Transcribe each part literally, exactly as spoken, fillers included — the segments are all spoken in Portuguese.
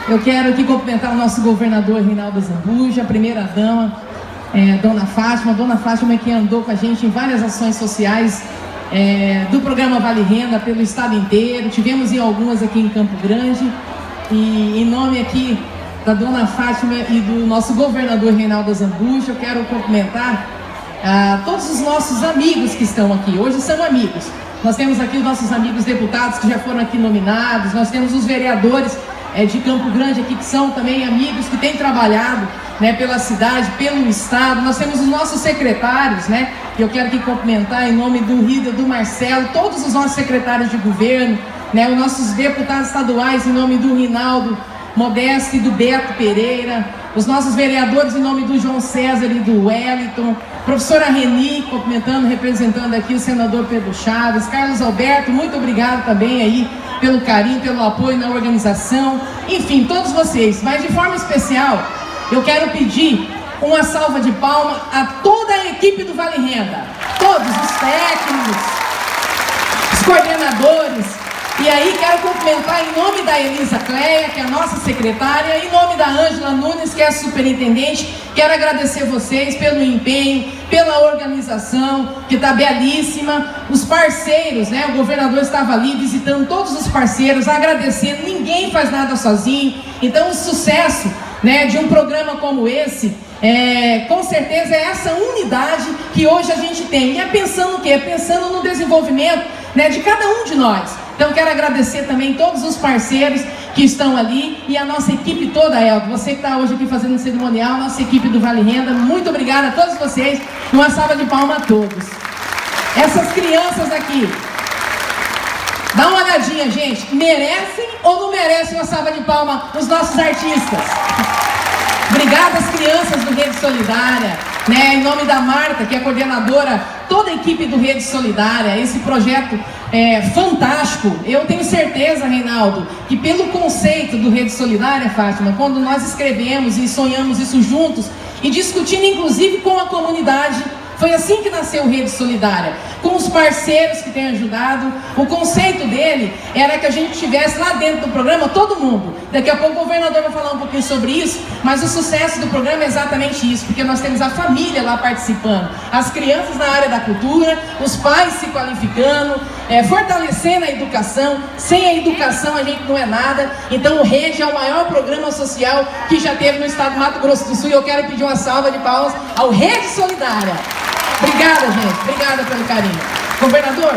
Eu quero aqui cumprimentar o nosso governador Reinaldo Azambuja, a primeira-dama, é, Dona Fátima. Dona Fátima é quem andou com a gente em várias ações sociais é, do programa Vale Renda pelo estado inteiro. Tivemos em algumas aqui em Campo Grande. E em nome aqui da Dona Fátima e do nosso governador Reinaldo Azambuja, eu quero cumprimentar ah, todos os nossos amigos que estão aqui. Hoje são amigos. Nós temos aqui os nossos amigos deputados que já foram aqui nominados, nós temos os vereadores é, de Campo Grande aqui que são também amigos, que têm trabalhado, né, pela cidade, pelo estado. Nós temos os nossos secretários, né, que eu quero aqui cumprimentar em nome do Rida, do Marcelo, todos os nossos secretários de governo, né, os nossos deputados estaduais em nome do Rinaldo Modesto e do Beto Pereira, os nossos vereadores em nome do João César e do Wellington, professora Reni, cumprimentando, representando aqui o senador Pedro Chaves, Carlos Alberto, muito obrigado também aí pelo carinho, pelo apoio na organização, enfim, todos vocês. Mas de forma especial, eu quero pedir uma salva de palmas a toda a equipe do Vale Renda, todos os técnicos, os coordenadores. E aí quero cumprimentar em nome da Elisa Cleia, que é a nossa secretária, em nome da Ângela Nunes, que é a superintendente. Quero agradecer vocês pelo empenho, pela organização, que está belíssima. Os parceiros, né? O governador estava ali visitando todos os parceiros, agradecendo. Ninguém faz nada sozinho. Então o sucesso, né, de um programa como esse, é, com certeza é essa unidade que hoje a gente tem. E é pensando o quê? É pensando no desenvolvimento, né, de cada um de nós. Então quero agradecer também todos os parceiros que estão ali e a nossa equipe toda, Elton. Você que está hoje aqui fazendo o cerimonial, nossa equipe do Vale Renda, muito obrigada a todos vocês. Uma salva de palmas a todos. Essas crianças aqui, dá uma olhadinha, gente. Merecem ou não merecem uma salva de palmas os nossos artistas? Obrigada às crianças do Rede Solidária, né? Em nome da Marta, que é a coordenadora, toda a equipe do Rede Solidária, esse projeto é fantástico. Eu tenho certeza, Reinaldo, que pelo conceito do Rede Solidária, Fátima, quando nós escrevemos e sonhamos isso juntos, e discutindo inclusive com a comunidade, foi assim que nasceu o Rede Solidária, com os parceiros que têm ajudado. O conceito dele era que a gente tivesse lá dentro do programa todo mundo. Daqui a pouco o governador vai falar um pouquinho sobre isso, mas o sucesso do programa é exatamente isso, porque nós temos a família lá participando, as crianças na área da cultura, os pais se qualificando, é, fortalecendo a educação. Sem a educação a gente não é nada. Então o Rede é o maior programa social que já teve no estado do Mato Grosso do Sul, e eu quero pedir uma salva de palmas ao Rede Solidária. Obrigada, gente. Obrigada pelo carinho. Governador,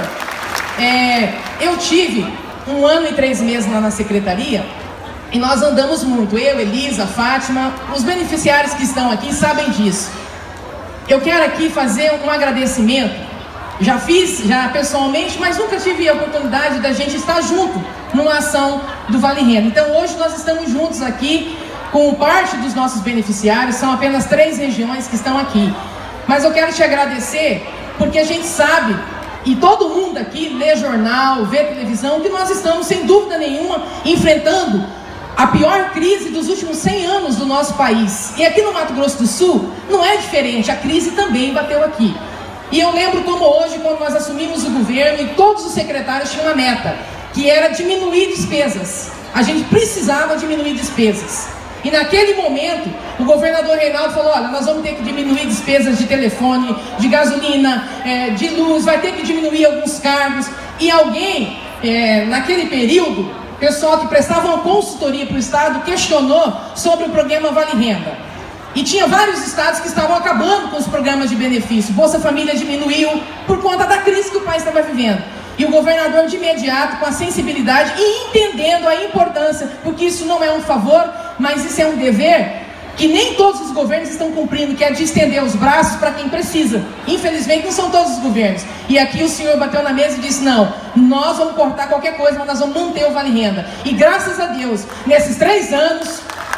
é, eu tive um ano e três meses lá na secretaria e nós andamos muito. Eu, Elisa, Fátima, os beneficiários que estão aqui sabem disso. Eu quero aqui fazer um agradecimento. Já fiz, já pessoalmente, mas nunca tive a oportunidade da gente estar junto numa ação do Vale Renda. Então hoje nós estamos juntos aqui com parte dos nossos beneficiários. São apenas três regiões que estão aqui. Mas eu quero te agradecer, porque a gente sabe, e todo mundo aqui lê jornal, vê televisão, que nós estamos, sem dúvida nenhuma, enfrentando a pior crise dos últimos cem anos do nosso país. E aqui no Mato Grosso do Sul não é diferente, a crise também bateu aqui. E eu lembro como hoje, quando nós assumimos o governo, e todos os secretários tinham uma meta, que era diminuir despesas. A gente precisava diminuir despesas. E naquele momento, o governador Reinaldo falou: olha, nós vamos ter que diminuir despesas de telefone, de gasolina, é, de luz, vai ter que diminuir alguns cargos. E alguém, é, naquele período, pessoal que prestava uma consultoria para o Estado, questionou sobre o programa Vale Renda. E tinha vários estados que estavam acabando com os programas de benefício. Bolsa Família diminuiu por conta da crise que o país estava vivendo. E o governador, de imediato, com a sensibilidade e entendendo a importância, porque isso não é um favor, mas isso é um dever que nem todos os governos estão cumprindo, que é de estender os braços para quem precisa. Infelizmente não são todos os governos. E aqui o senhor bateu na mesa e disse: não, nós vamos cortar qualquer coisa, mas nós vamos manter o Vale Renda. E graças a Deus, nesses três anos,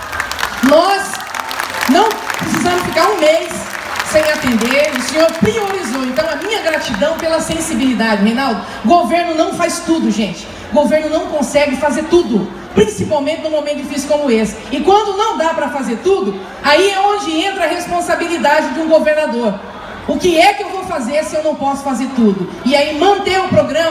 nós não precisamos ficar um mês sem atender. O senhor priorizou. Então a minha gratidão pela sensibilidade. Reinaldo, governo não faz tudo, gente. Governo não consegue fazer tudo, principalmente num momento difícil como esse. E quando não dá para fazer tudo, aí é onde entra a responsabilidade de um governador. O que é que eu vou fazer se eu não posso fazer tudo? E aí manter o programa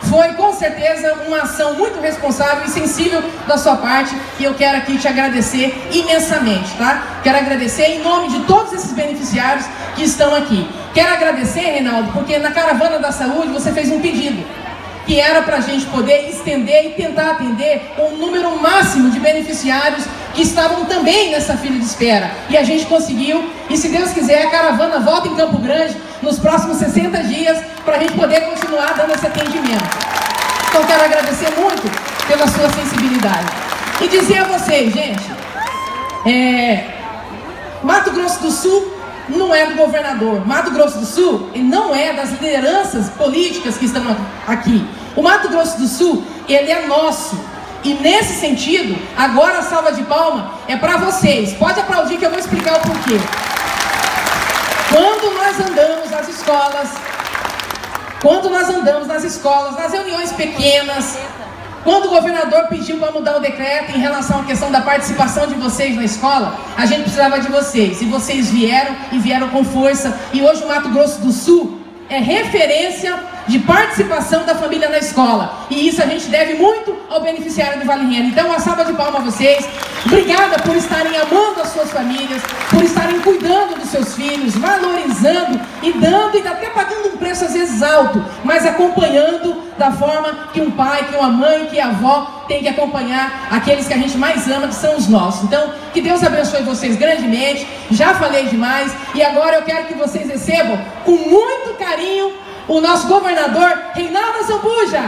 foi com certeza uma ação muito responsável e sensível da sua parte, e eu quero aqui te agradecer imensamente, tá? Quero agradecer em nome de todos esses beneficiários que estão aqui. Quero agradecer, Reinaldo, porque na Caravana da Saúde você fez um pedido, que era para a gente poder estender e tentar atender um número máximo de beneficiários que estavam também nessa fila de espera. E a gente conseguiu, e se Deus quiser, a caravana volta em Campo Grande nos próximos sessenta dias, para a gente poder continuar dando esse atendimento. Então quero agradecer muito pela sua sensibilidade. E dizer a vocês, gente, é, Mato Grosso do Sul não é do governador. Mato Grosso do Sul não é das lideranças políticas que estão aqui. O Mato Grosso do Sul, ele é nosso. E nesse sentido, agora a salva de palma é para vocês. Pode aplaudir que eu vou explicar o porquê. Quando nós andamos nas escolas, quando nós andamos nas escolas, nas reuniões pequenas, quando o governador pediu para mudar o decreto em relação à questão da participação de vocês na escola, a gente precisava de vocês. E vocês vieram, e vieram com força. E hoje o Mato Grosso do Sul é referência de participação da família na escola. E isso a gente deve muito ao beneficiário do Vale Renda. Então, uma salva de palmas a vocês. Obrigada por estarem amando as suas famílias, por estarem cuidando dos seus filhos, valorizando e dando, e até pagando um preço às vezes alto, mas acompanhando da forma que um pai, que uma mãe, que a avó tem que acompanhar aqueles que a gente mais ama, que são os nossos. Então, que Deus abençoe vocês grandemente. Já falei demais e agora eu quero que vocês recebam com muito carinho o nosso governador Reinaldo Azambuja.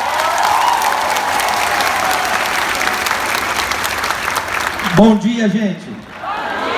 Bom dia, gente. Bom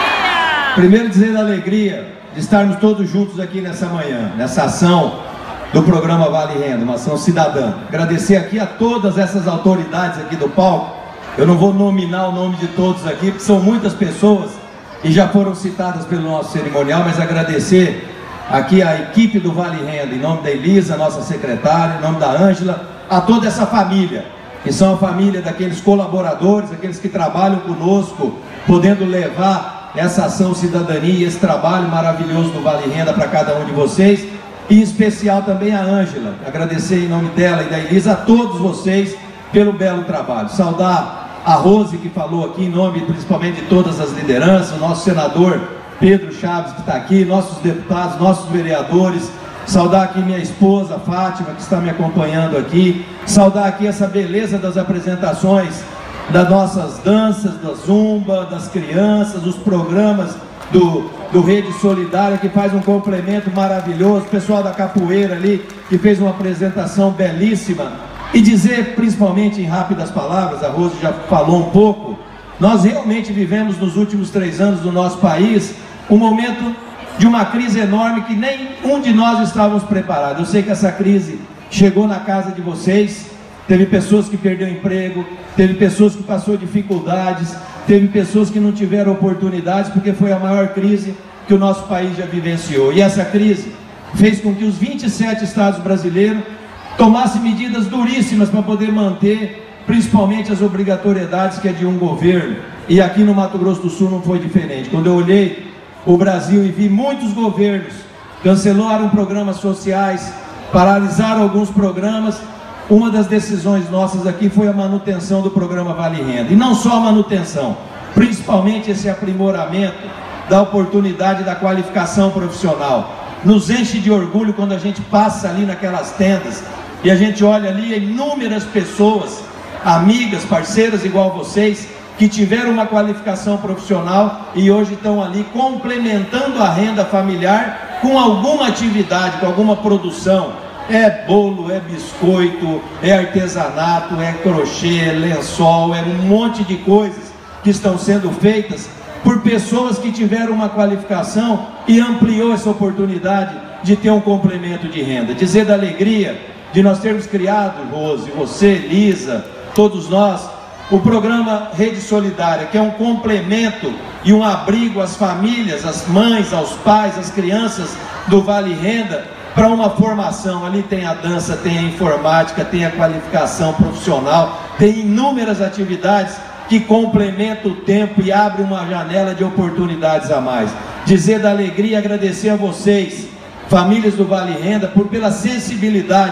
dia. Primeiro dizer a alegria de estarmos todos juntos aqui nessa manhã, nessa ação do programa Vale Renda, uma ação cidadã. Agradecer aqui a todas essas autoridades aqui do palco. Eu não vou nominar o nome de todos aqui, porque são muitas pessoas e já foram citadas pelo nosso cerimonial, mas agradecer aqui a equipe do Vale Renda, em nome da Elisa, nossa secretária, em nome da Ângela, a toda essa família, que são a família daqueles colaboradores, aqueles que trabalham conosco, podendo levar essa ação cidadania, esse trabalho maravilhoso do Vale Renda para cada um de vocês, e em especial também a Ângela, agradecer em nome dela e da Elisa a todos vocês pelo belo trabalho. Saudar a Rose, que falou aqui em nome principalmente de todas as lideranças, o nosso senador Pedro Chaves, que está aqui, nossos deputados, nossos vereadores. Saudar aqui minha esposa Fátima, que está me acompanhando aqui. Saudar aqui essa beleza das apresentações das nossas danças, da zumba, das crianças, os programas do, do Rede Solidária, que faz um complemento maravilhoso. O pessoal da capoeira ali, que fez uma apresentação belíssima. E dizer, principalmente em rápidas palavras, a Rose já falou um pouco, nós realmente vivemos nos últimos três anos do nosso país um momento de uma crise enorme que nem um de nós estávamos preparados. Eu sei que essa crise chegou na casa de vocês, teve pessoas que perderam emprego, teve pessoas que passaram dificuldades, teve pessoas que não tiveram oportunidades, porque foi a maior crise que o nosso país já vivenciou. E essa crise fez com que os vinte e sete estados brasileiros tomassem medidas duríssimas para poder manter principalmente as obrigatoriedades que é de um governo. E aqui no Mato Grosso do Sul não foi diferente. Quando eu olhei o Brasil e vi muitos governos cancelaram programas sociais, paralisaram alguns programas, uma das decisões nossas aqui foi a manutenção do programa Vale Renda. E não só a manutenção, principalmente esse aprimoramento da oportunidade da qualificação profissional. Nos enche de orgulho quando a gente passa ali naquelas tendas e a gente olha ali inúmeras pessoas, amigas, parceiras igual vocês, que tiveram uma qualificação profissional e hoje estão ali complementando a renda familiar com alguma atividade, com alguma produção. É bolo, é biscoito, é artesanato, é crochê, é lençol, é um monte de coisas que estão sendo feitas por pessoas que tiveram uma qualificação e ampliou essa oportunidade de ter um complemento de renda. Dizer da alegria de nós termos criado, Rose, você, Lisa, todos nós, o programa Rede Solidária, que é um complemento e um abrigo às famílias, às mães, aos pais, às crianças do Vale Renda, para uma formação. Ali tem a dança, tem a informática, tem a qualificação profissional, tem inúmeras atividades que complementam o tempo e abrem uma janela de oportunidades a mais. Dizer da alegria e agradecer a vocês, famílias do Vale Renda, por pela sensibilidade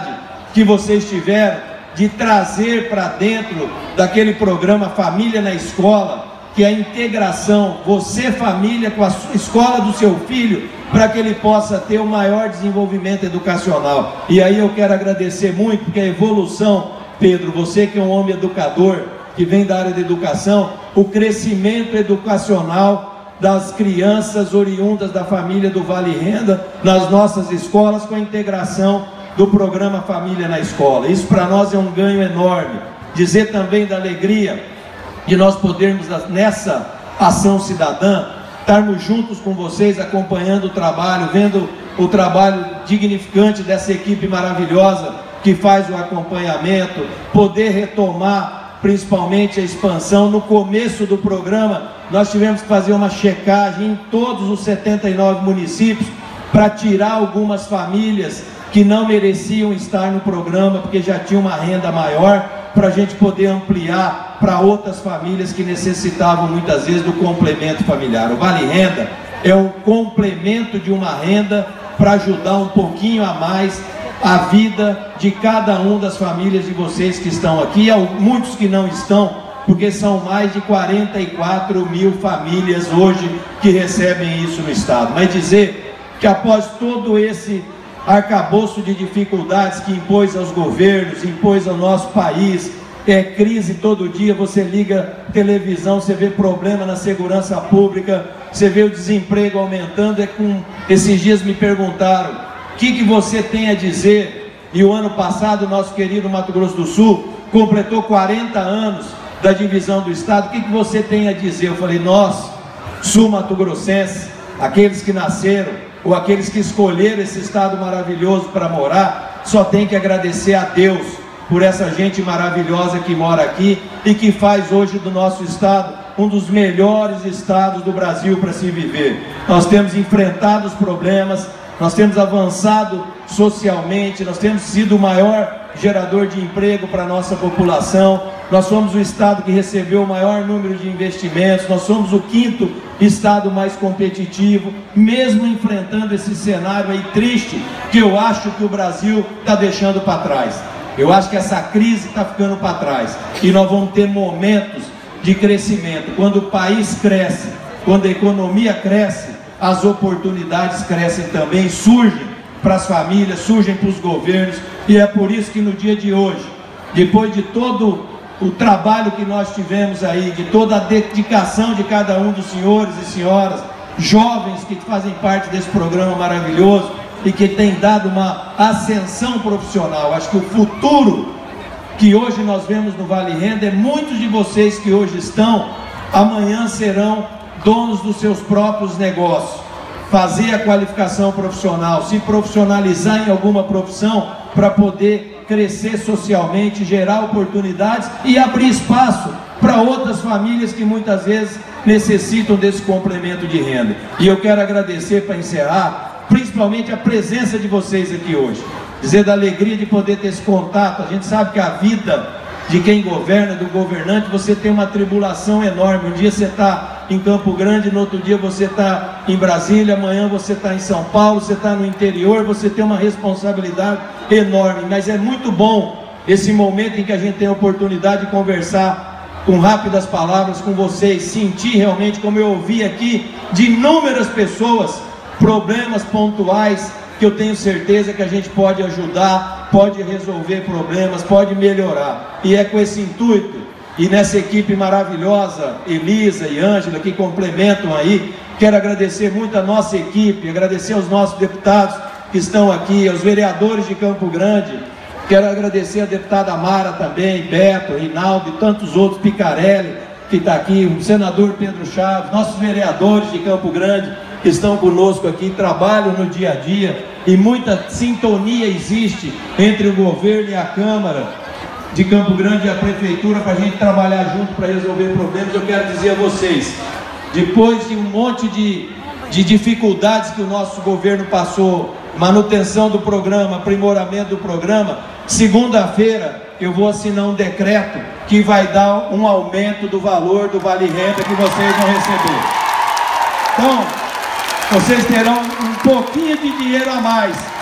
que vocês tiveram de trazer para dentro daquele programa Família na Escola, que é a integração, você família com a sua escola do seu filho, para que ele possa ter o maior desenvolvimento educacional. E aí eu quero agradecer muito, porque a evolução, Pedro, você que é um homem educador, que vem da área da educação, o crescimento educacional das crianças oriundas da família do Vale Renda nas nossas escolas, com a integração do programa Família na Escola. Isso para nós é um ganho enorme. Dizer também da alegria de nós podermos, nessa ação cidadã, estarmos juntos com vocês, acompanhando o trabalho, vendo o trabalho dignificante dessa equipe maravilhosa que faz o acompanhamento, poder retomar principalmente a expansão. No começo do programa, nós tivemos que fazer uma checagem em todos os setenta e nove municípios, para tirar algumas famílias que não mereciam estar no programa, porque já tinham uma renda maior, para a gente poder ampliar para outras famílias que necessitavam muitas vezes do complemento familiar. O Vale Renda é um complemento de uma renda para ajudar um pouquinho a mais a vida de cada um das famílias de vocês que estão aqui, e muitos que não estão, porque são mais de quarenta e quatro mil famílias hoje que recebem isso no estado. Mas dizer que após todo esse arcabouço de dificuldades que impôs aos governos, impôs ao nosso país, é crise todo dia, você liga televisão, você vê problema na segurança pública, você vê o desemprego aumentando. É com... Esses dias me perguntaram, o que, que você tem a dizer? E o ano passado, nosso querido Mato Grosso do Sul completou quarenta anos da divisão do estado, o que, que você tem a dizer? Eu falei, nós, sul-mato-grossenses, aqueles que nasceram ou aqueles que escolheram esse estado maravilhoso para morar, só tem que agradecer a Deus por essa gente maravilhosa que mora aqui e que faz hoje do nosso estado um dos melhores estados do Brasil para se viver. Nós temos enfrentado os problemas, nós temos avançado socialmente, nós temos sido o maior gerador de emprego para a nossa população, nós somos o estado que recebeu o maior número de investimentos, nós somos o quinto estado mais competitivo, mesmo enfrentando esse cenário aí triste, que eu acho que o Brasil está deixando para trás. Eu acho que essa crise está ficando para trás, e nós vamos ter momentos de crescimento. Quando o país cresce, quando a economia cresce, as oportunidades crescem também, surgem para as famílias, surgem para os governos, e é por isso que no dia de hoje, depois de todo o trabalho que nós tivemos aí, de toda a dedicação de cada um dos senhores e senhoras, jovens que fazem parte desse programa maravilhoso e que tem dado uma ascensão profissional, acho que o futuro que hoje nós vemos no Vale Renda é muitos de vocês que hoje estão, amanhã serão donos dos seus próprios negócios, fazer a qualificação profissional, se profissionalizar em alguma profissão para poder crescer socialmente, gerar oportunidades e abrir espaço para outras famílias que muitas vezes necessitam desse complemento de renda. E eu quero agradecer, para encerrar, principalmente a presença de vocês aqui hoje, dizer da alegria de poder ter esse contato. A gente sabe que a vida de quem governa, do governante, você tem uma tribulação enorme. Um dia você está em Campo Grande, no outro dia você está em Brasília, amanhã você está em São Paulo, você está no interior, você tem uma responsabilidade enorme. Mas é muito bom esse momento em que a gente tem a oportunidade de conversar com rápidas palavras com vocês, sentir realmente, como eu ouvi aqui, de inúmeras pessoas, problemas pontuais, que eu tenho certeza que a gente pode ajudar, pode resolver problemas, pode melhorar. E é com esse intuito, e nessa equipe maravilhosa, Elisa e Ângela, que complementam aí, quero agradecer muito a nossa equipe, agradecer aos nossos deputados que estão aqui, aos vereadores de Campo Grande, quero agradecer a deputada Mara também, Beto, Rinaldo e tantos outros, Picarelli, que está aqui, o senador Pedro Chaves, nossos vereadores de Campo Grande, que estão conosco aqui, trabalham no dia a dia, e muita sintonia existe entre o governo e a Câmara de Campo Grande e a Prefeitura para a gente trabalhar junto para resolver problemas. Eu quero dizer a vocês, depois de um monte de, de dificuldades que o nosso governo passou, manutenção do programa, aprimoramento do programa, segunda-feira eu vou assinar um decreto que vai dar um aumento do valor do Vale Renda que vocês vão receber. Então, vocês terão um pouquinho de dinheiro a mais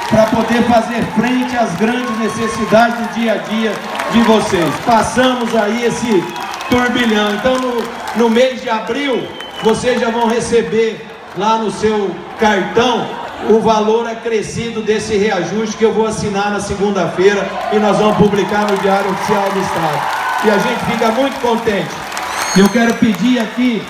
para poder fazer frente às grandes necessidades do dia a dia de vocês. Passamos aí esse turbilhão. Então, no, no mês de abril, vocês já vão receber lá no seu cartão o valor acrescido desse reajuste que eu vou assinar na segunda-feira e nós vamos publicar no Diário Oficial do Estado. E a gente fica muito contente. Eu quero pedir aqui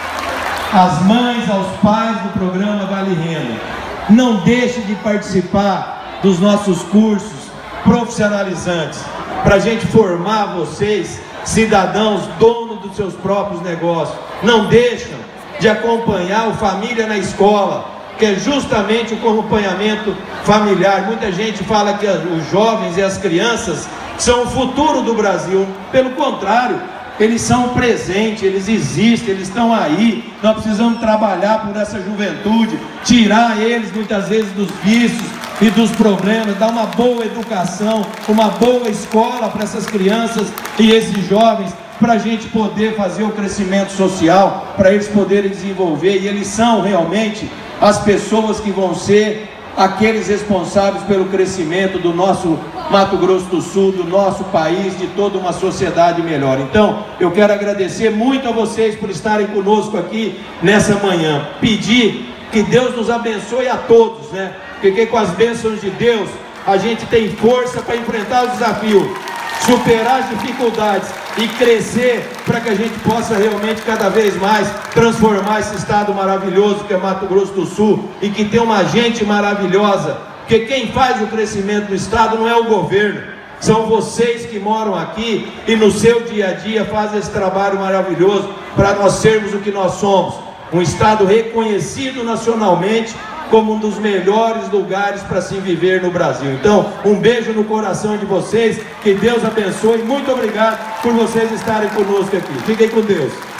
às mães, aos pais do programa Vale Renda, não deixe de participar dos nossos cursos profissionalizantes, para a gente formar vocês, cidadãos, donos dos seus próprios negócios. Não deixam de acompanhar o Família na Escola, que é justamente o acompanhamento familiar. Muita gente fala que os jovens e as crianças são o futuro do Brasil. Pelo contrário, eles são o presente, eles existem, eles estão aí. Nós precisamos trabalhar por essa juventude, tirar eles muitas vezes dos vícios e dos problemas, dar uma boa educação, uma boa escola para essas crianças e esses jovens, para a gente poder fazer o crescimento social, para eles poderem desenvolver. E eles são realmente as pessoas que vão ser aqueles responsáveis pelo crescimento do nosso Mato Grosso do Sul, do nosso país, de toda uma sociedade melhor. Então, eu quero agradecer muito a vocês por estarem conosco aqui nessa manhã. Pedir que Deus nos abençoe a todos, né? Porque com as bênçãos de Deus, a gente tem força para enfrentar os desafios, superar as dificuldades e crescer para que a gente possa realmente cada vez mais transformar esse estado maravilhoso que é Mato Grosso do Sul e que tem uma gente maravilhosa, porque quem faz o crescimento do estado não é o governo, são vocês que moram aqui e no seu dia a dia fazem esse trabalho maravilhoso para nós sermos o que nós somos, um estado reconhecido nacionalmente como um dos melhores lugares para se viver no Brasil. Então, um beijo no coração de vocês, que Deus abençoe, muito obrigado por vocês estarem conosco aqui. Fiquem com Deus.